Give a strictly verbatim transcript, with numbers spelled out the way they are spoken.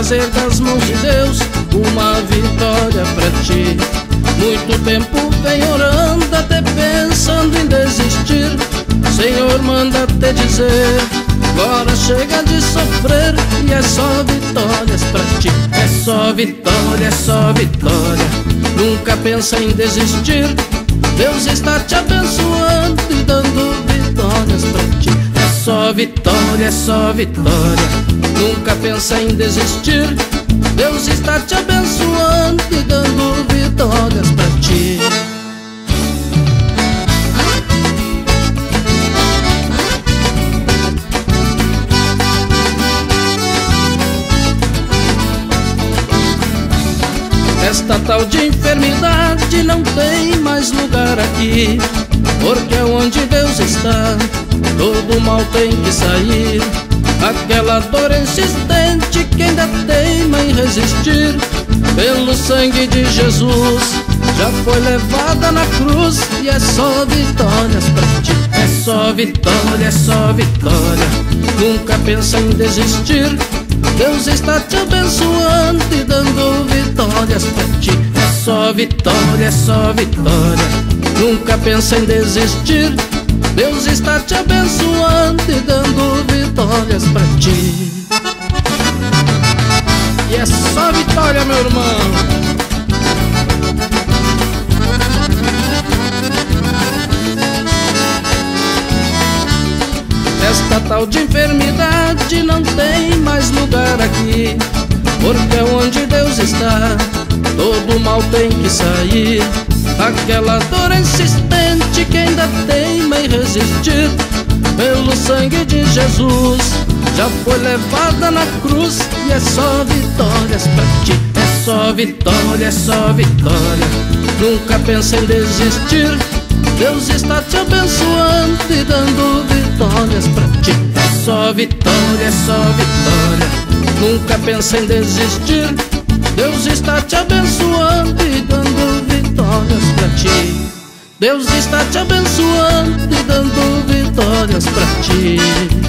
ser das mãos de Deus uma vitória pra ti. Muito tempo vem orando, até pensando em desistir. Senhor, manda te dizer, agora chega de sofrer e é só vitórias pra ti. É só vitória, é só vitória. Nunca pensa em desistir. Deus está te abençoando e dando vitórias pra ti. É só vitória, é só vitória. Nunca pensa em desistir. Deus está te abençoando e dando vitórias pra ti. Esta tal de enfermidade não tem mais lugar aqui, porque é onde Deus está, todo mal tem que sair. Aquela dor insistente que ainda teima em resistir, pelo sangue de Jesus já foi levada na cruz e é só vitórias pra ti. É só vitória, é só vitória. Nunca pensa em desistir. Deus está te abençoando e dando vitórias pra ti. É só vitória, é só vitória. Nunca pensa em desistir. Deus está te abençoando e dando vitórias pra ti. E é só vitória, meu irmão. Esta tal de enfermidade não tem mais lugar aqui, porque é onde Deus está, todo mal tem que sair. Aquela dor insistente que ainda teima em resistir, pelo sangue de Jesus já foi levada na cruz e é só vitórias pra ti. É só vitória, é só vitória. Nunca pensa em desistir. Deus está te abençoando e dando vitórias pra ti. É só vitória, é só vitória. Nunca pensa em desistir. Deus está te abençoando e dando vitórias pra ti. Deus está te abençoando e dando vitórias pra ti.